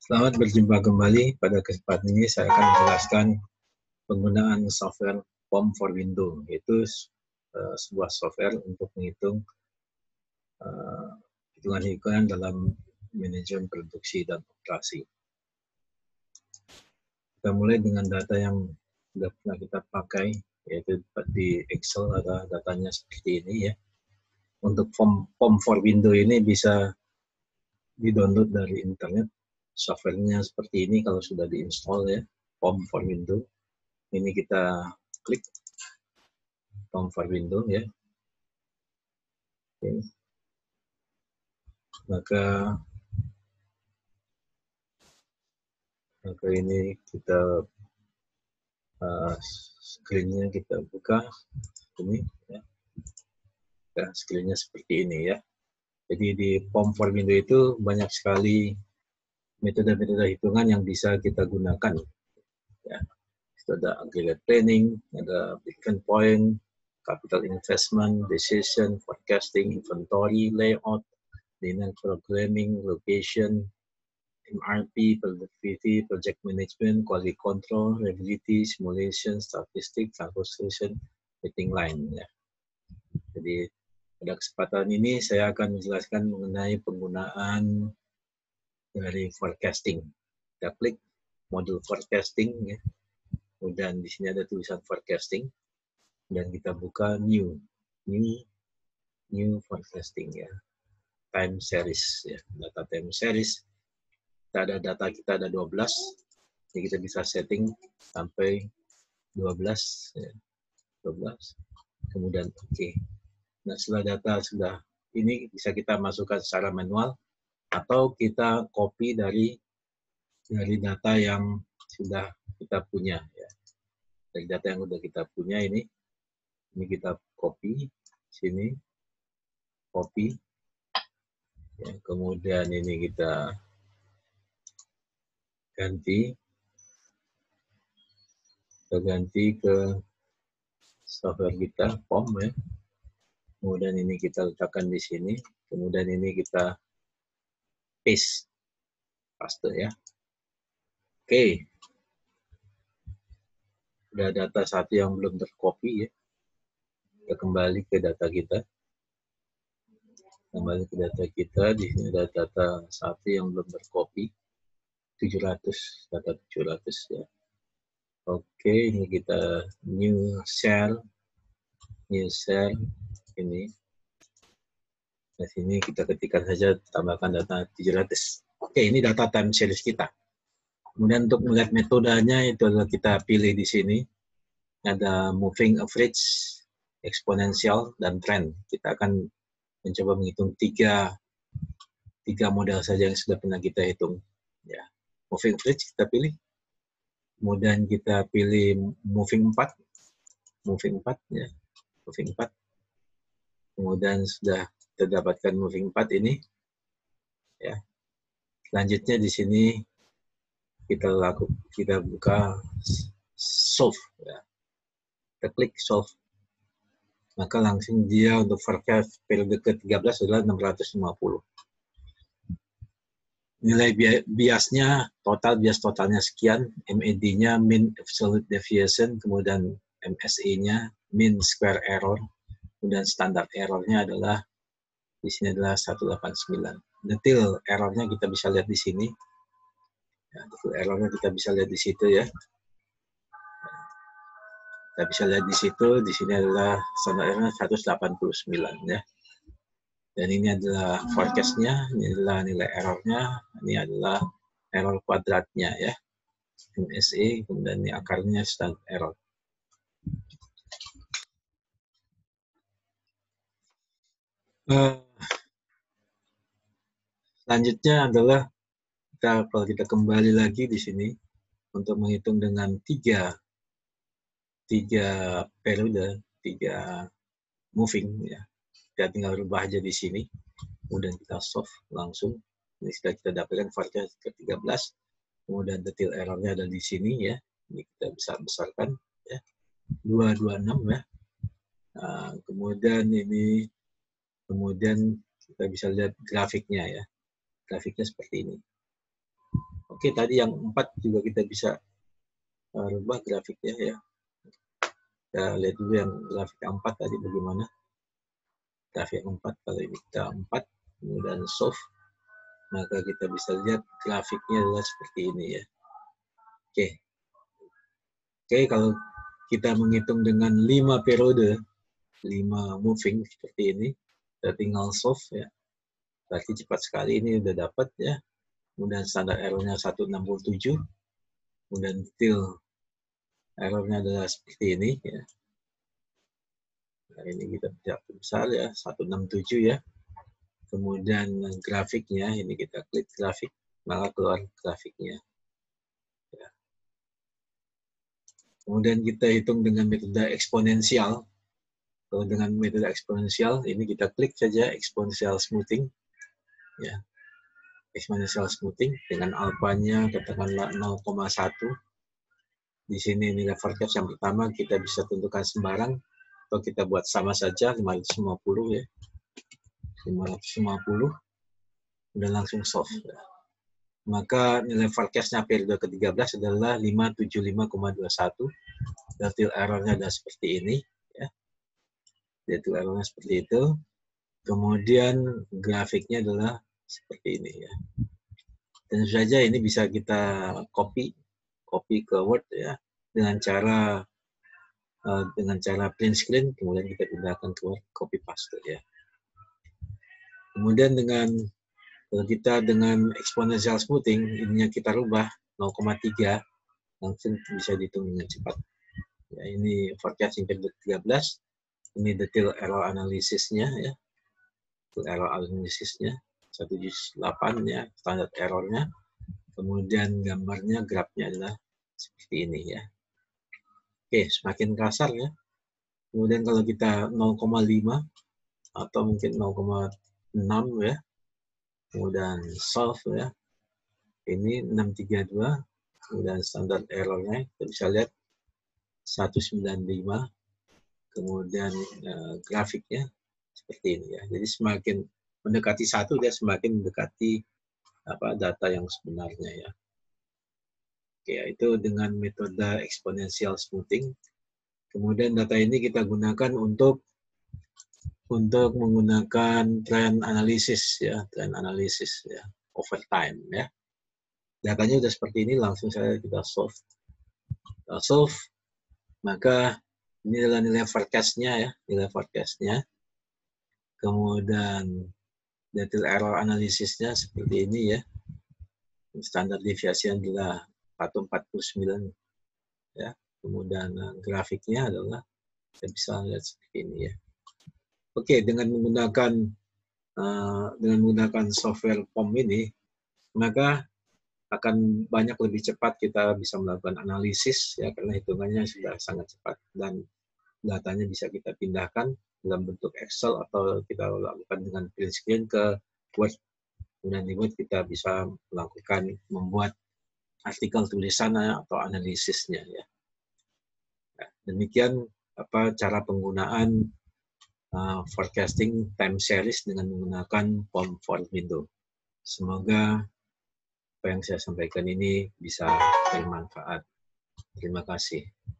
Selamat berjumpa kembali. Pada kesempatan ini saya akan menjelaskan penggunaan software POM for Windows, yaitu sebuah software untuk menghitung hitungan-hitungan dalam manajemen produksi dan operasi. Kita mulai dengan data yang sudah pernah kita pakai, yaitu di Excel ada datanya seperti ini ya. Untuk POM for Windows ini bisa di-download dari internet. Softwarenya seperti ini kalau sudah diinstal ya, POM for Windows. Ini kita klik POM for Windows ya. Oke. Maka ini kita screen-nya kita buka ini ya. Nah, screen-nya seperti ini ya. Jadi di POM for Windows itu banyak sekali metode-metode hitungan yang bisa kita gunakan ya. Itu ada aggregate planning, ada break-even point, capital investment, decision, forecasting, inventory, layout, dynamic programming, location, MRP, productivity, project management, quality control, reliability, simulation, statistik, calculation, meeting line. Ya. Jadi pada kesempatan ini saya akan menjelaskan mengenai penggunaan dari forecasting. Kita klik modul forecasting, ya. Kemudian di sini ada tulisan forecasting, dan kita buka new forecasting ya, time series ya, data time series. Kita ada data kita ada 12, jadi kita bisa setting sampai 12 ya, 12. Kemudian oke. Nah, setelah data sudah ini bisa kita masukkan secara manual atau kita copy dari data yang sudah kita punya ya. Dari data yang sudah kita punya ini kita copy sini, copy ya, kemudian ini kita ganti ke software kita POM ya. Kemudian ini kita letakkan di sini, kemudian ini kita paste ya. Oke. Ada data satu yang belum tercopy ya. Kita kembali ke data kita. Kembali ke data kita, di sini ada data satu yang belum tercopy. 700, data 700 ya. Oke, ini kita new cell ini. Di sini kita ketikkan saja, tambahkan data 700. Oke, ini data time series kita. Kemudian untuk melihat metodenya itu adalah kita pilih di sini. Ada moving average, exponential, dan trend. Kita akan mencoba menghitung tiga model saja yang sudah pernah kita hitung. Ya, moving average kita pilih. Kemudian kita pilih moving 4 ya, moving 4. Kemudian sudah kita dapatkan moving 4 ini. Ya. Selanjutnya di sini kita buka solve ya. Kita klik solve. Maka langsung dia untuk forecast periode ke-13 adalah 650. Nilai biasnya bias totalnya sekian, MAD-nya mean absolute deviation, kemudian MSE-nya mean square error, kemudian standar error-nya adalah di sini adalah 189. Detail error-nya kita bisa lihat di sini. Ya, detail error-nya kita bisa lihat di situ ya. Kita bisa lihat di situ, di sini adalah standar error 189 ya. Dan ini adalah forecast-nya, ini adalah nilai error-nya, ini adalah error kuadratnya ya. MSE, kemudian ini akarnya standar error. Selanjutnya adalah kalau kita kembali lagi di sini untuk menghitung dengan tiga periode, 3 moving ya. Kita tinggal rubah aja di sini, kemudian kita solve langsung. Ini sudah kita dapatkan forecast ke-13, kemudian detail errornya ada di sini ya. Ini kita bisa besarkan ya, 226 ya. Nah, kemudian kita bisa lihat grafiknya ya. Grafiknya seperti ini. Oke, tadi yang 4 juga kita bisa rubah grafiknya ya. Kita lihat dulu yang grafik 4 tadi bagaimana. Grafik 4, kalau kita 4, kemudian solve, maka kita bisa lihat grafiknya adalah seperti ini ya. Oke. Oke, kalau kita menghitung dengan 5 periode, 5 moving seperti ini, kita tinggal solve ya. Berarti cepat sekali ini udah dapat ya. Kemudian standar errornya 167. Kemudian detail errornya adalah seperti ini ya. Nah, ini kita tidak besar ya, 167 ya. Kemudian grafiknya, ini kita klik grafik, maka keluar grafiknya. Ya. Kemudian kita hitung dengan metode eksponensial. Kalau dengan metode eksponensial, ini kita klik saja exponential smoothing. Ya. Exponential smoothing dengan alfanya katakanlah 0,1. Di sini nilai forecast yang pertama kita bisa tentukan sembarang atau kita buat sama saja 550 ya. 550 udah langsung solve. Maka nilai forecast-nya periode ke-13 adalah 575,21. Detail error-nya adalah seperti ini ya. Detail error-nya seperti itu. Kemudian grafiknya adalah seperti ini ya. Tentu saja ini bisa kita copy ke Word ya dengan cara print screen, kemudian kita pindahkan ke Word, copy paste ya. Kemudian kalau kita dengan exponential smoothing, ininya kita rubah 0,3, langsung bisa dihitung dengan cepat. Ya, ini forecast yang ke-13, ini detail error analisisnya ya. Detail error analisisnya 178 ya, standar errornya. Kemudian gambarnya, grafnya adalah seperti ini ya. Oke, semakin kasar ya. Kemudian kalau kita 0,5 atau mungkin 0,6 ya. Kemudian solve ya. Ini 632. Kemudian standar errornya kita bisa lihat 195. Kemudian grafiknya seperti ini ya. Jadi semakin mendekati 1 dia semakin mendekati data yang sebenarnya ya. Oke, itu dengan metode exponential smoothing. Kemudian data ini kita gunakan untuk menggunakan trend analisis ya, over time ya. Datanya sudah seperti ini, langsung saja kita solve. Maka ini adalah nilai forecast-nya ya, nilai forecast-nya. Kemudian detail error analisisnya seperti ini ya. Standar deviasi adalah 149 ya. Kemudian grafiknya adalah kita bisa lihat seperti ini ya. Oke, dengan menggunakan software POM ini, maka akan banyak lebih cepat kita bisa melakukan analisis ya, karena hitungannya sudah sangat cepat dan datanya bisa kita pindahkan dalam bentuk Excel atau kita lakukan dengan print screen ke Word. Kemudian di Word kita bisa membuat artikel tulisan atau analisisnya ya. Nah, demikian cara penggunaan forecasting time series dengan menggunakan POM for Windows. Semoga apa yang saya sampaikan ini bisa bermanfaat. Terima kasih.